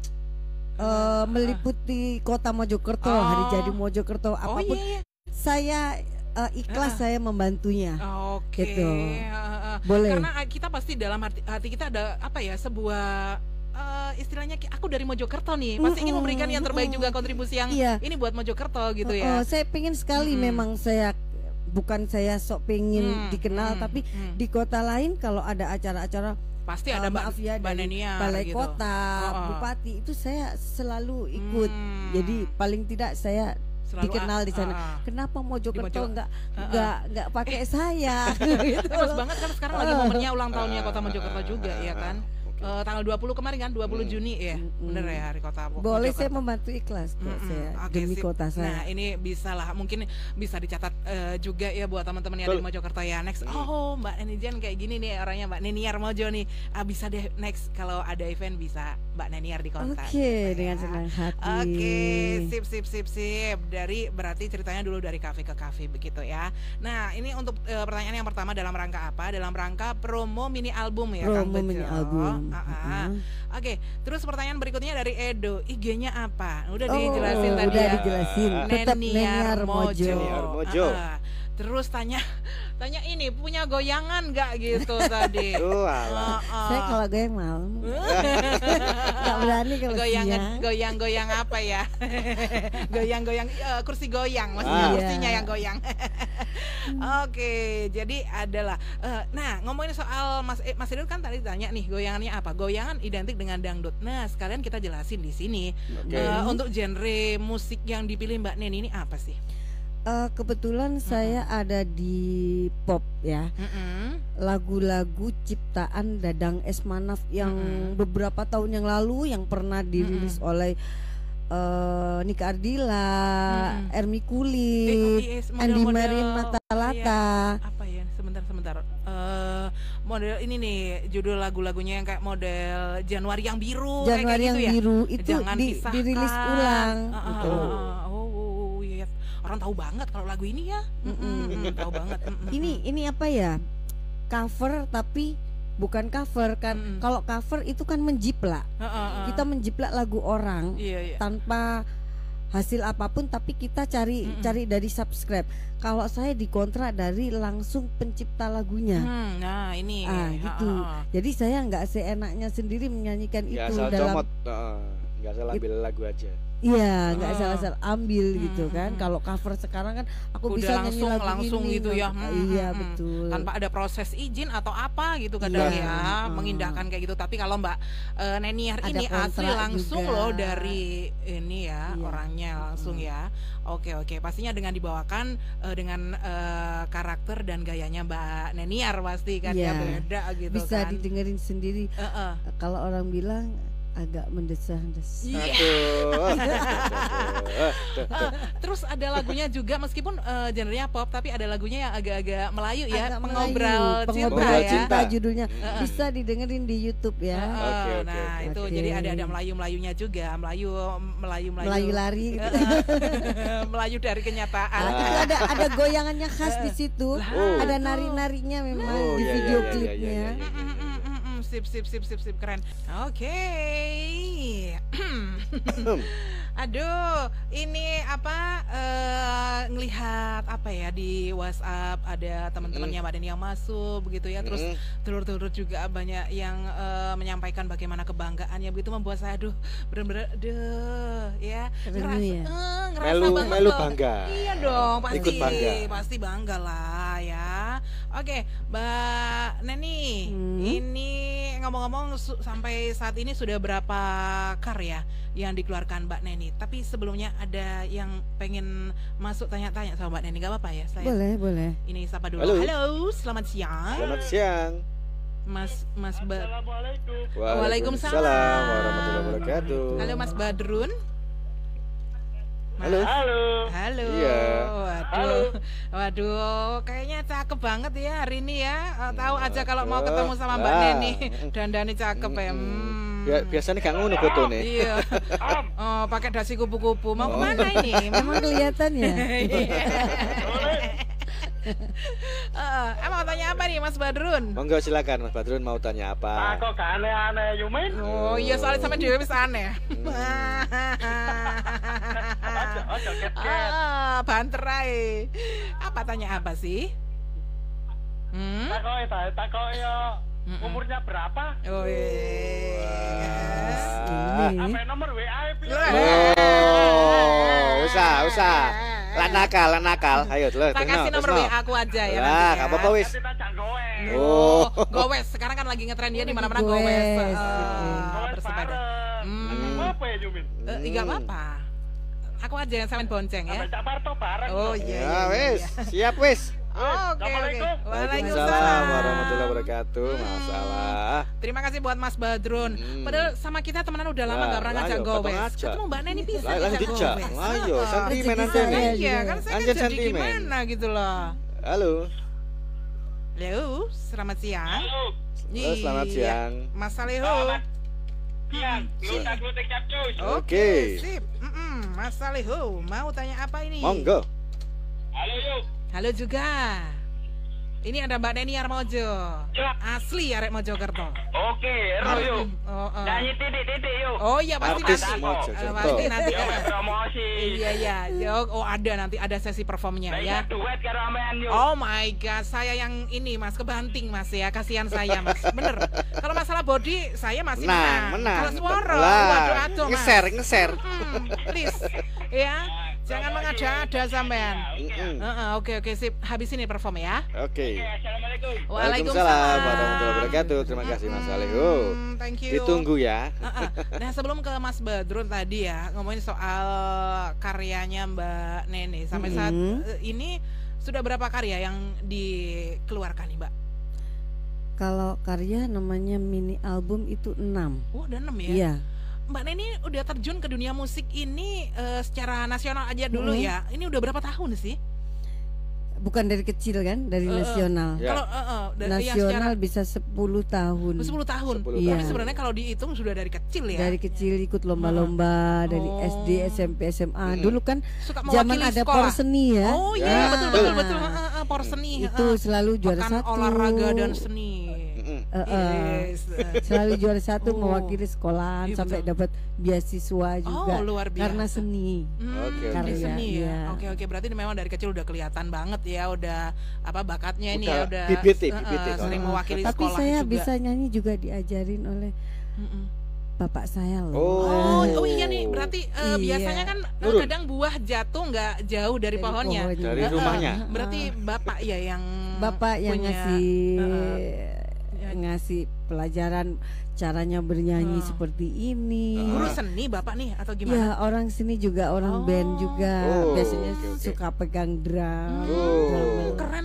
eh, meliputi kota Mojokerto Oh. hari jadi Mojokerto Oh apapun iya, iya. saya eh, ikhlas saya membantunya Oke. Gitu. Ah, ah. boleh Karena ah, kita pasti dalam hati, hati kita ada apa ya sebuah eh, istilahnya ki- aku dari Mojokerto nih pasti ingin Mm-mm, memberikan yang terbaik mm-mm. juga kontribusi yang Iya. ini buat Mojokerto gitu Oh, ya. oh, saya pengen sekali Mm-mm. memang saya bukan saya sok pengen Hmm, dikenal hmm, tapi hmm. di kota lain kalau ada acara-acara pasti eh, ada Mbak maaf ya Mbak dari Neniar balai gitu. kota, Oh, oh. bupati itu saya selalu ikut. Hmm. Jadi paling tidak saya Selalu, dikenal ah, di sana. ah, ah. Kenapa Mojokerto Mojo- enggak Ah, ah. enggak enggak pakai saya gitu Eh, pas loh. banget kan sekarang lagi momennya ulang tahunnya Kota Mojokerto juga ya kan. Oke. Eh, tanggal dua puluh kemarin kan, dua puluh Hmm. Juni ya. Mm-mm. Bener ya hari Kota Mo- Boleh Mojokerto. saya membantu ikhlas kok Mm-mm. saya Oke, demi sip. kota Nah saya. ini bisa lah, mungkin bisa dicatat eh, juga ya buat teman-teman yang Betul. dari Mojokerto ya. Next, oh Mbak Nenijan kayak gini nih orangnya Mbak Neniar Mojo nih. Ah, bisa deh next kalau ada event bisa Mbak Neniar dikontak. Oke, gitu dengan ya. senang hati. Oke, sip sip sip sip. Dari berarti ceritanya dulu dari kafe ke kafe begitu ya. Nah ini untuk eh, pertanyaan yang pertama dalam rangka apa? Dalam rangka promo mini album ya, Kang Promo Bejo. mini album. Ah, ah. Heeh. Oke, terus pertanyaan berikutnya dari Edo, I G-nya apa? Udah Oh, dijelasin tadi udah ya. dijelasin. Tetap Neniar Mojo. Neniar Mojo. Ah, ah. Terus tanya, tanya ini punya goyangan nggak gitu tadi? Oh, alah. Ah, ah. Saya kalau goyang malam nggak berani kalau goyangan, siang. goyang-goyang apa ya? Goyang-goyang eh, kursi goyang, maksudnya Ah. kursinya Iya. yang goyang. Oke, jadi adalah. eh, nah ngomongin soal Mas eh, Mas Idul kan tadi tanya nih goyangannya apa? Goyangan identik dengan dangdut. Nah sekalian kita jelasin di sini Oke. eh, untuk genre musik yang dipilih Mbak Neni ini apa sih? Eh, kebetulan saya ada di pop ya. Mm-mm. Lagu-lagu ciptaan Dadang Esmanaf yang Mm-mm. beberapa tahun yang lalu yang pernah dirilis oleh eh, Nika Ardila, Mm-mm. Ermi Eh, Kulit, iya, Andi model-model- Marin Matalata. iya, apa ya? Sebentar sebentar. Eh, model ini nih judul lagu-lagunya yang kayak model Januari yang biru, kayak- Januari kayak yang gitu ya? biru itu Jangan di, pisahkan. dirilis ulang. Ah, ah, gitu. ah, ah. Oh, oh, oh, iya. Orang tahu banget kalau lagu ini ya. Mm-mm. Mm-mm, tahu banget. Mm-mm. Ini ini apa ya? Cover tapi bukan cover kan. Mm-mm. Kalau cover itu kan menjiplak. Ah, ah, ah. Kita menjiplak lagu orang Iya, iya. tanpa hasil apapun tapi kita cari Mm-mm. cari dari subscribe. Kalau saya dikontrak dari langsung pencipta lagunya. Hmm, nah ini. Ah, Ah, gitu. ah, ah. Jadi saya nggak seenaknya sendiri menyanyikan Ya itu asal dalam comot, Heeh. nggak asal ambil lagu aja. iya nggak Ah. salah-salah ambil gitu Hmm, kan. hmm. Kalau cover sekarang kan aku Udah bisa nyanyi langsung- lagu langsung ini gitu ya. nggak- Hmm, iya hmm, betul. Tanpa ada proses izin atau apa gitu kadang Iya. ya, Hmm. mengindahkan kayak gitu. Tapi kalau Mbak eh, Neniar Ada ini asli kontrak langsung juga. loh dari ini ya, Iya. orangnya langsung Hmm. ya. Oke oke, pastinya dengan dibawakan eh, dengan eh, karakter dan gayanya Mbak Neniar pasti kan ya Iya. beda gitu Bisa kan. didengerin sendiri. Eh, eh. Kalau orang bilang agak mendesah-desah. Iya. Aduh. Eh, terus ada lagunya juga meskipun eh, genrenya pop tapi ada lagunya yang agak-agak Melayu ya, Agak pengobrol Melayu, cinta pengobrol ya. cinta judulnya. Heeh. Bisa didengerin di YouTube ya. Heeh, Oke, oke, nah oke. itu Oke. jadi ada ada Melayu-melayunya juga, Melayu Melayu Melayu. Melayu lari gitu. Melayu dari kenyataan. Ah, itu ada ada goyangannya khas di situ. Oh. Ada nari-narinya memang Oh, di iya, video iya, iya, klipnya. iya, iya, iya. Mm, mm, mm, mm, mm. Sip sip sip sip sip keren. Oke. Aduh, ini apa eh, ngelihat apa ya di WhatsApp ada teman-temannya Mbak Deni yang masuk begitu ya. Terus Mm. telur-telur juga banyak yang eh, menyampaikan bagaimana kebanggaannya begitu membuat saya aduh bener-bener aduh ya Renew ngerasa ya? eh, ngerasa Melu banget melu loh. bangga. Iya dong, pasti Ikut bangga. pasti bangga lah ya. Oke, Mbak Neni, Hmm. ini ngomong-ngomong su- sampai saat ini sudah berapa karya yang dikeluarkan Mbak Neni? Tapi sebelumnya ada yang pengen masuk tanya-tanya sama Mbak Neni, gak apa-apa ya? Saya Boleh, boleh. ini sapa dulu. Halo. Halo, selamat siang, Selamat siang. Mas Mas Ba- Assalamualaikum. Waalaikumsalam. warahmatullahi wabarakatuh. Halo Mas Badrun. Mas- Halo. Halo. Halo. Iya. Waduh. Waduh, kayaknya cakep banget ya hari ini ya. Eh, tahu aja kalau mau ketemu sama Mbak Ah. Neni. Dandani cakep ya. Mm-mm. Hmm. Bia- biasanya gak ngono fotone. Iya. Oh, pakai dasi kupu-kupu. Mau Oh. kemana ini? Emang kelihatan ya? Eh, emang mau tanya apa nih Mas Badrun? Monggo silakan Mas Badrun mau tanya apa? Aku gak aneh-aneh Yumin. Oh iya soalnya sama Dewi bisa aneh. Ojo ojo ket-ket. Ah, banter ae. Apa tanya apa sih? Hmm? Takoke ta, takoke yo Mm-mm. umurnya berapa? Oh iya. Ah. Ini. Apa nomor W A piye? Oh, usah, usah. Lah nakal, lah nakal. Ayo, terus. Tak kasih nomor W A aku aja ya nanti Lah, ya. gak apa-apa wis. Nanti tak janggoe. Oh, Oh. gowes. Sekarang kan lagi ngetren dia di mana-mana Gowes. gowes. Oke. Ah, Gowes bersepeda. bareng. Hmm. Apa ya Yumin? Eh, enggak apa-apa. Aku aja yang samain bonceng ya. Sampai Cak Parto bareng. Oh loh. iya. Ya iya, wis, iya. siap wis. Oke, oke. Assalamualaikum. Waalaikumsalam warahmatullahi wabarakatuh. Hmm. Masalah. Terima kasih buat Mas Badrun. Hmm. Padahal sama kita temenan udah lama Lah, gak pernah lah, ngajak ayo, gowes. potong aja. Ketemu Mbak Neni bisa Lah, lah ngajak dijak. gowes. Ayo, Oh, sentimen rezeki aja saya nih. Iya, kan saya kan Anjen jadi sentimen. gimana gitu loh. Halo. Leo, selamat siang. Halo. Halo, selamat Iya. siang. Mas Saleho. Selamat siang. Glutak-glutik capcus. Oke, Oke. sip. Mm-mm, Mas Saleho, mau tanya apa ini? Monggo. Halo yuk. Halo juga. Ini ada Mbak Neni Armojo. Ya. Asli arek Mojokerto. Oke, ero yuk. Oh, oh. Nyanyi titik-titik yuk. Oh iya pasti Artis nanti. Mojokerto. Eh, pasti nanti. Yo wes promosi. Iya iya. Yo, oh ada nanti ada sesi performnya Lah ya. iya duet karo amean yuk. Oh my god, saya yang ini Mas kebanting Mas ya, kasihan saya Mas. Bener. Kalau masalah body saya masih Menang, menang. Kalau suara, Lah, waduh aduh Mas. ngeser, ngeser. Hmm, please. Ya, jangan mengada-ada sampean. Mm-mm. Heeh, oke oke sip. Habis ini perform ya. Oke. Oke, assalamualaikum. Waalaikumsalam warahmatullahi wabarakatuh. Terima kasih Mas Aleho. Hmm, thank you. Ditunggu ya. Heeh. Nah sebelum ke Mas Badrun tadi ya ngomongin soal karyanya Mbak Neni sampai saat Mhm. eh, ini sudah berapa karya yang dikeluarkan nih Mbak? Kalau karya namanya mini album itu enam. Oh udah enam ya? Iya. Mbak Neni udah terjun ke dunia musik ini eh, secara nasional aja dulu Mhm. ya. Ini udah berapa tahun sih? Bukan dari kecil kan, dari Eh, eh. nasional. Ya. Kalau eh, eh, dari yang secara Nasional bisa sepuluh tahun. sepuluh tahun. sepuluh Iya. Tapi sebenarnya kalau dihitung sudah dari kecil ya. Dari kecil ikut lomba-lomba dari Oh. S D, S M P, S M A. Mm. Dulu kan Suka zaman mewakili ada sekolah. porseni ya. Oh iya Ya. betul betul betul. Heeh, heeh, porseni. Itu heeh. selalu juara Pekan satu. olahraga dan seni. Mm-mm. Eh, eh. Yes, eh. Selalu juara satu Oh. mewakili sekolahan Iya, sampai betul. dapat beasiswa juga. Oh luar biasa. Karena seni. Hmm, Oke, di oke. seni ya. Iya. Oke oke berarti memang dari kecil udah kelihatan banget ya, udah apa bakatnya ini Udah ya udah bibit ya, eh, bibit ya. eh, sering Eh, mewakili Tapi sekolah saya juga. bisa nyanyi juga diajarin oleh Mm-mm. bapak saya loh. Oh, Eh, oh iya nih berarti eh, Iya. biasanya kan eh, Nurun. kadang buah jatuh nggak jauh dari, dari pohonnya. pohonnya. Dari Eh, eh, rumahnya. Berarti bapak ya yang Bapak yang punya, ngasih eh, ngasih pelajaran caranya bernyanyi Oh. seperti ini. guru seni bapak nih atau gimana? Ya orang sini juga orang Oh. band juga Oh, biasanya oke, oke. suka pegang drum. Oh. drummer. Keren tuh ya.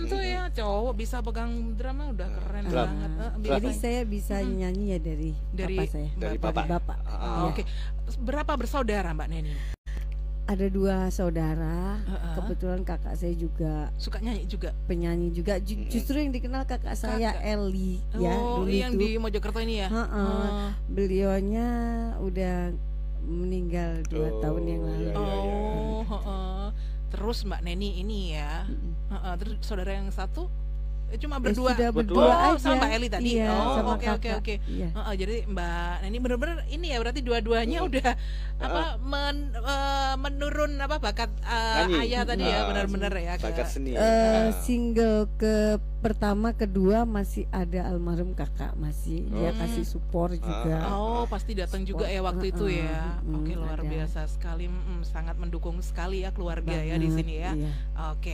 cowok bisa pegang drum mah udah keren Drum. banget. Eh, bisa. Jadi saya bisa nyanyi ya dari, Dari- bapak saya. Dari Bapak. bapak. Bapak. Oh, Iya. Oke. Terus berapa bersaudara Mbak Neni? Ada dua saudara. Heeh. Kebetulan kakak saya juga Suka nyanyi juga. penyanyi juga. Ju- Justru yang dikenal kakak saya Kakak. Eli ya Oh, dulu yang itu. di Mojokerto ini ya. Heeh. Oh. Beliaunya udah meninggal dua Oh, tahun yang lalu. iya, iya. Oh, heeh. Terus Mbak Neni ini ya. Mm-mm. Heeh, terus saudara yang satu eh, cuma Ya berdua. sudah Berdua. berdua Oh, aja. sama Mbak Eli tadi. Iya, Oh, sama oke, oke, kakak. oke. Iya. Heeh, jadi Mbak Neni bener-bener ini ya berarti dua-duanya Hmm. udah apa men- eh, menurun apa bakat eh, Nyanyi. ayah tadi ya Ah, benar-benar ya. ke- Bakat seni. Eh, Ah. single ke pertama kedua masih ada almarhum kakak masih dia Oh. kasih support juga. Oh, pasti datang juga ya waktu itu ya. Heeh, Oke, luar ada. biasa sekali. Mm, sangat mendukung sekali ya keluarga ya di Banget, sini ya. iya. Oke.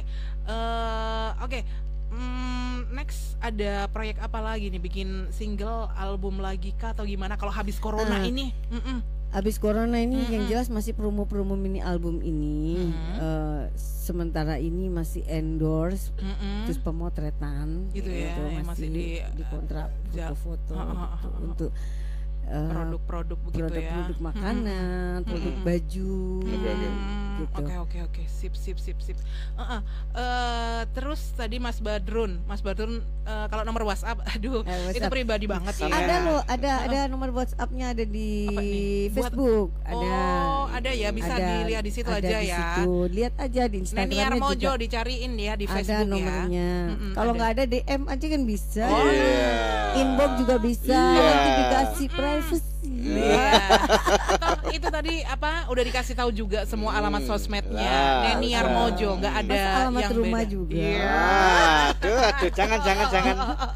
Eh, oke. Hmm, next ada proyek apa lagi nih, bikin single, album lagi kah atau gimana kalau habis corona Ah. ini? Mm-mm. Abis corona ini yang Mm-mm. jelas masih promo-promo mini album ini. Mhm. Eh, sementara ini masih endorse Mm-mm. terus pemotretan Gitu ya, yang masih di- di kontrak ja- foto-foto Ha, ha, ha, gitu, ha. untuk eh, Produk-produk begitu ya. produk-produk makanan, produk Mm-mm. baju Oke, oke. Hmm, gitu. Oke oke oke, sip sip sip sip. Uh-uh. Eh, terus tadi Mas Badrun, Mas Badrun eh, kalau nomor WhatsApp, aduh, Eh, itu WhatsApp. pribadi banget ya. Ada loh, ada ada nomor WhatsApp-nya ada di Apa nih? Buat- Facebook, ada. Oh, ada ya, bisa ada- dilihat di situ ada aja di ya. situ. Lihat aja di Neni Instagramnya Armojo juga dicariin ya di ada Facebook ya. nomornya. Mm-mm, Kalau ada. nggak ada D M aja kan bisa. Oh, Iya. Inbox juga bisa. Iya. Nanti dikasih privacy. Iya. Toh, itu tadi apa udah dikasih tahu juga semua alamat Hmm. sosmednya Lah, Neni bisa. Armojo, nggak ada Mas alamat yang rumah beda. juga. Iya. Ah, aduh, aduh, jangan, jangan, jangan.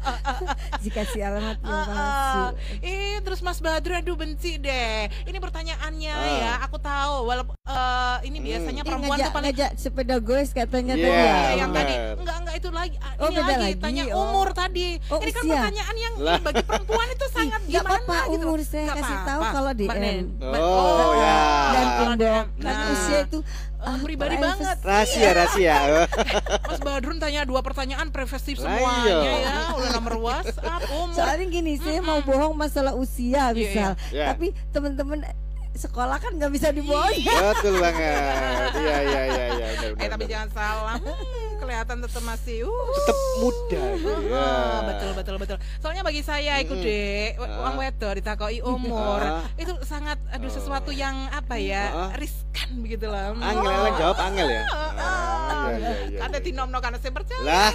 Dikasih alamat yang Ah, palsu. ah. Ih, terus Mas Badrun, aduh benci deh. Ini pertanyaannya Ah. ya, aku tahu. Walaupun eh, ini Hmm. biasanya Ini perempuan ngajak, tuh paling ngajak sepeda goes katanya Iya, tadi ya. Iya, yang bener. tadi enggak enggak itu lagi. Ah, Oh, ini beda lagi, lagi. tanya Oh. umur tadi. Oh, ini kan usia. pertanyaan yang Lah. bagi perempuan itu sangat Nggak gimana apa-apa gitu. umur saya Nggak kasih apa-apa. tahu kalau D Mbak M. Nen. Mbak- Oh, ya. Dan kalau D M. inbox. Kan Nah, usia itu eh, ah, pribadi privacy. banget. Rahasia, rahasia. Mas Badrun tanya dua pertanyaan privacy Lah, semuanya iya. ya. Udah nomor WhatsApp, umur. Soalnya gini, saya mau bohong masalah usia Iya, misal, iya. tapi teman-teman sekolah kan nggak bisa dibohongin. Betul banget. Iya, iya, iya, iya. benar, Eh benar, tapi benar. jangan salah. Hmm, kelihatan tetap masih uh. Tetap muda. gitu, ya. Ah, betul betul betul. Soalnya bagi saya iku Mm-mm. Dek, Ah. wong wedok ditakoi umur. Ah. Itu sangat aduh Oh. sesuatu yang apa ya? Ah. Riskan begitu lah. Angel, Eleng jawab angel ya. Ah, Ah, iya, iya, iya. Karena dinomno karena saya percaya. Lah,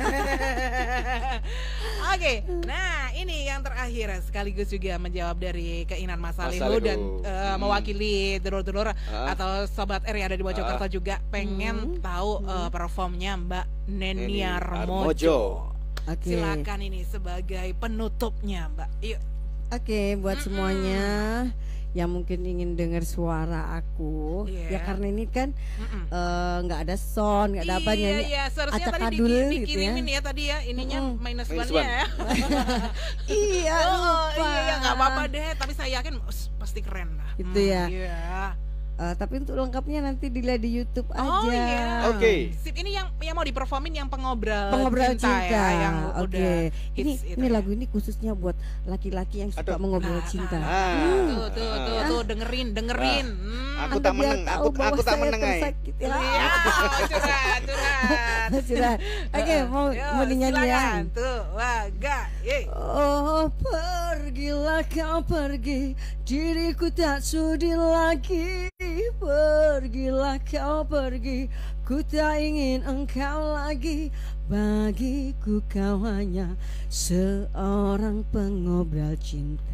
Oke, nah ini yang terakhir sekaligus juga menjawab dari keinginan Mas Mas Salihu Salihu. dan eh, Hmm. mewakili dulur-dulur Ah. atau sobat R yang ada di Mojokerto juga pengen Hmm. tahu eh, performnya Mbak Neni Neni Armojo. Armojo. Oke. Silakan ini sebagai penutupnya, Mbak. Yuk. Oke, buat semuanya yang mungkin ingin dengar suara aku, Iya. ya karena ini kan Mm-mm. eh, nggak ada sound, nggak ada apa Iya, nyanyi. iya, seharusnya acak tadi adul diki- gitu ya. dikirimin ya tadi ya, ininya Mm-mm. minus Minus one-nya one. ya. Iya, Oh, lupa. iya, iya, nggak apa-apa deh, tapi saya yakin us, pasti keren lah. Gitu Hmm, ya. Iya. Eh, tapi untuk lengkapnya nanti dilihat di YouTube aja. Oh iya. Oke. Sip, ini yang yang mau diperformin yang pengobrol, Pengobrol cinta, ya, yang Oke. udah Ini hits itu ini ya. lagu ini khususnya buat laki-laki yang suka Aduh. mengobrol Nah, cinta. nah, Ah. Tuh, tuh, tuh, tuh, dengerin, dengerin. Hmm. Aku Anda tak biar meneng, tahu aku bahwa aku tak saya meneng, ay. tersakiti. Iya, curhat, curhat. Sudah. Oke, mau Yo, mau dinyanyian. silakan. Tuh, waga. Yeay. Oh, pergilah kau pergi, diriku tak sudi lagi. Pergilah kau pergi, ku tak ingin engkau lagi. Bagiku kau hanya seorang pengobrol cinta.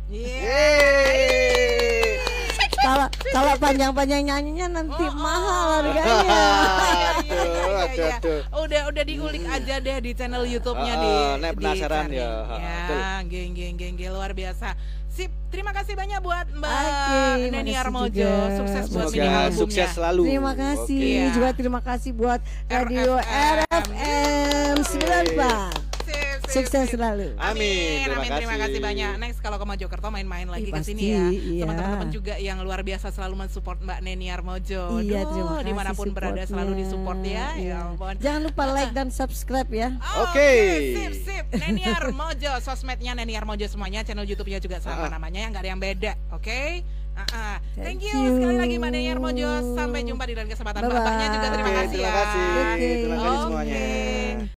Yeay. Kalau kalau panjang-panjang nyanyinya nanti Oh, oh. mahal harganya. Iya, iya, iya, Aduh, iya, aduh, iya. aduh. Udah udah diulik aja deh di channel YouTube-nya Ah, di ah, nek penasaran dicari. ya, ah, betul. Ya, geng geng geng geng luar biasa. Sip, terima kasih banyak buat Mbak Oke, Neni makasih Armojo. juga. Sukses buat mini Semoga albumnya. sukses selalu. Terima kasih Oke. Iya. juga terima kasih buat Radio R F M. R F M sembilan empat. Sip, sip, Sukses selalu. Amin. Terima Amin, kasih. terima kasih banyak. Next kalau ke Mojokerto main-main lagi Ih, ke pasti, sini ya. iya. Sama teman-teman juga yang luar biasa selalu mensupport Mbak Neni Armojo. Iya, Duh, terima kasih dimanapun berada supportnya. selalu disupport ya. Ya Iya. ampun. Jangan lupa like dan subscribe ya. Oke. Sip, sip. Neni Armojo, sosmednya Neni Armojo semuanya, channel YouTube-nya juga sama Ah. namanya, yang nggak ada yang beda. Oke? Ah, ah. Thank, Thank you. you. sekali lagi Mbak Neni Armojo. Sampai jumpa di lain kesempatan. Bye-bye. Bapaknya juga terima Oke, kasih terima ya. kasih. Oke. Terima kasih semuanya. Oke.